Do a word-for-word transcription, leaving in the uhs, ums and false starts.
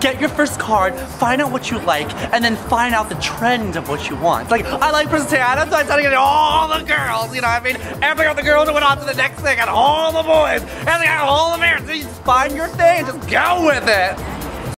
get your first card, find out what you like, and then find out the trend of what you want. Like, I like Princess Diana, so I started getting all the girls, you know what I mean? Every other girl went on to the next thing, and all the boys, and they got all the men. So you just find your thing and just go with it.